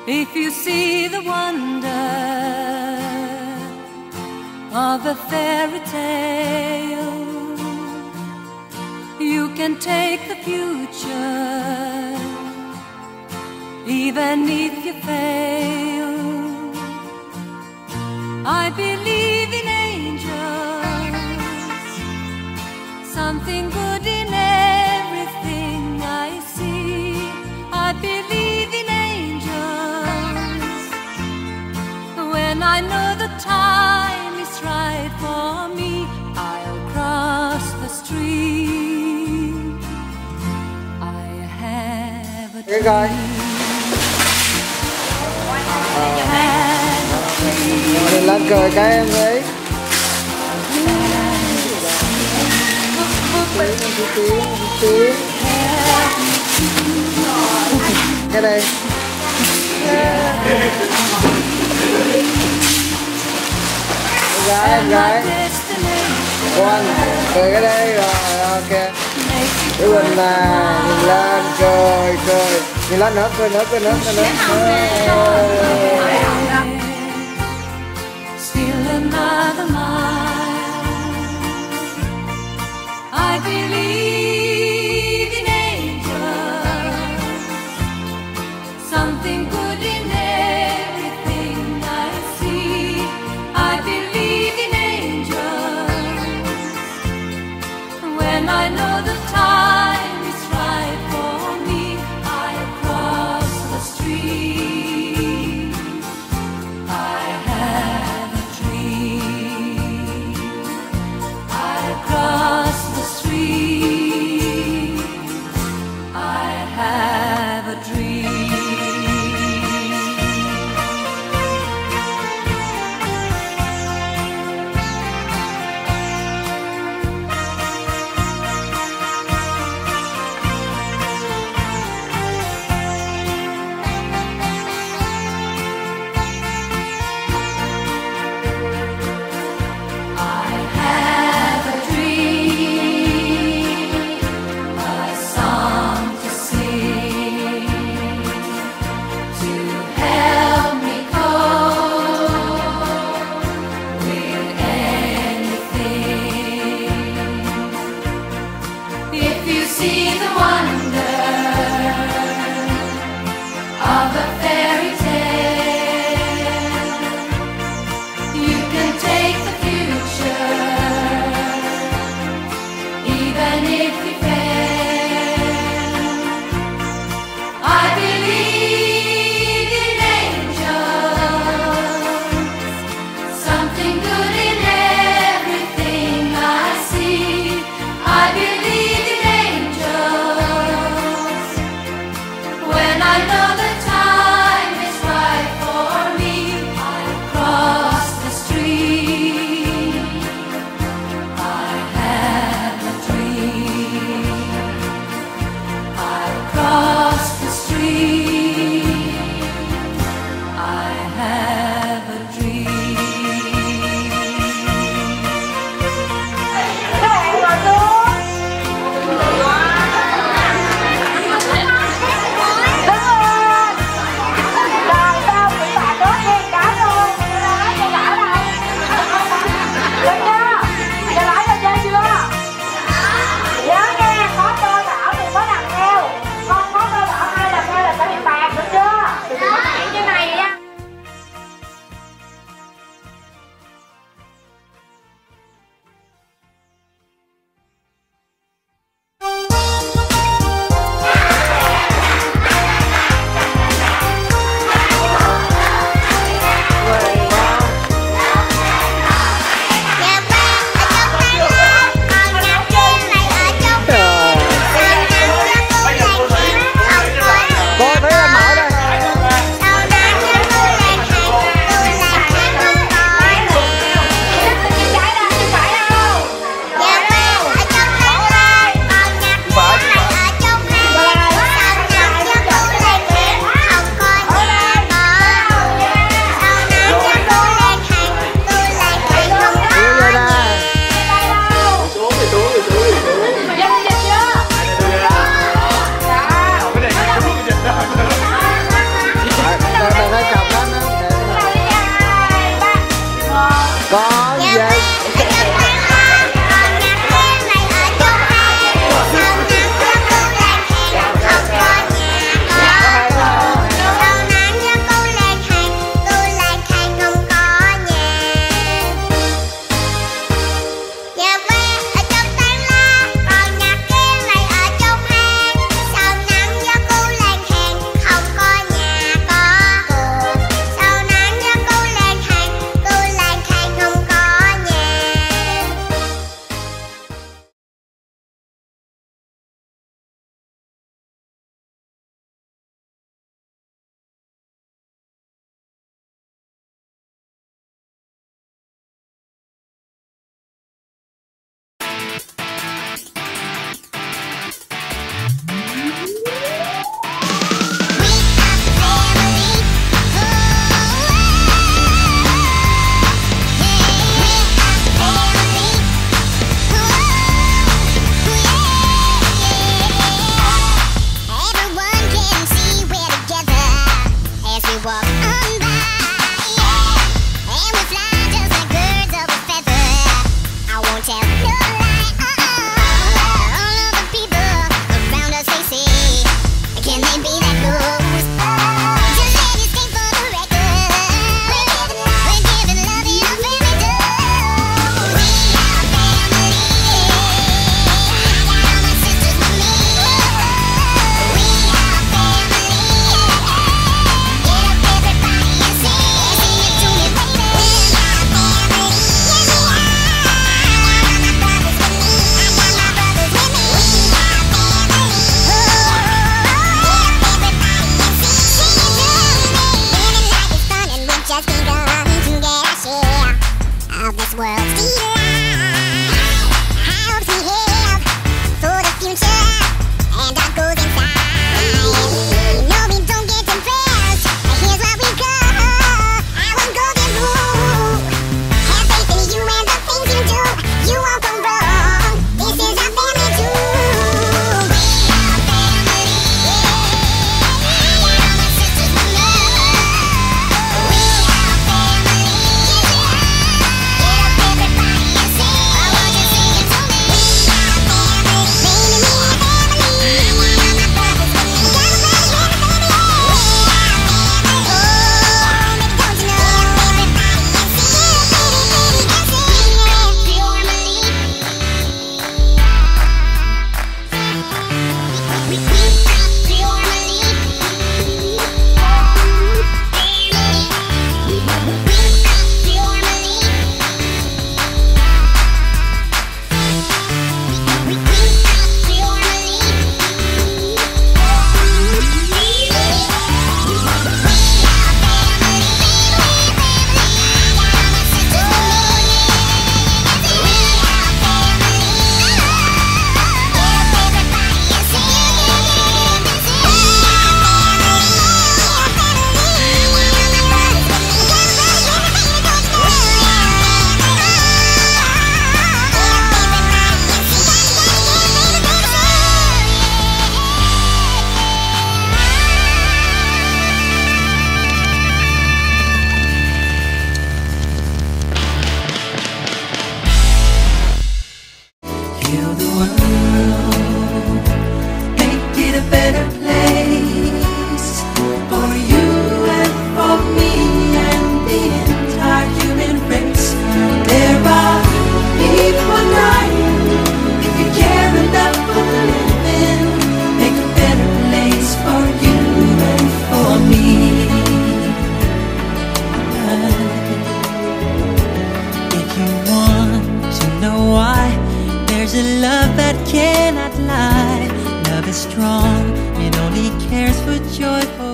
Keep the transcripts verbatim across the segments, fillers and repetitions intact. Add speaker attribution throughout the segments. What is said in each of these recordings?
Speaker 1: If you see the wonder of a fairy tale, you can take the future, even if you fail. I believe in angels, something good in everything I see. I believe in angels, when I know the time is right for me, I'll cross the street. I have a dream.
Speaker 2: Rồi. Đi lên cười cái em ấy. Tiếng, tiếng. Cái đây. Gái, em gái. One, cười cái đây rồi, ok. Cái Quỳnh là nhìn lên, cười, cười. Nhìn lên nữa, cười nữa, cười nữa, cười nữa.
Speaker 1: Still another mile. I believe in angels, something good in everything I see. I believe in angels, when I know the time is right for me, I cross the street. I have a dream. I cross the street.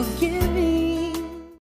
Speaker 1: forgive me.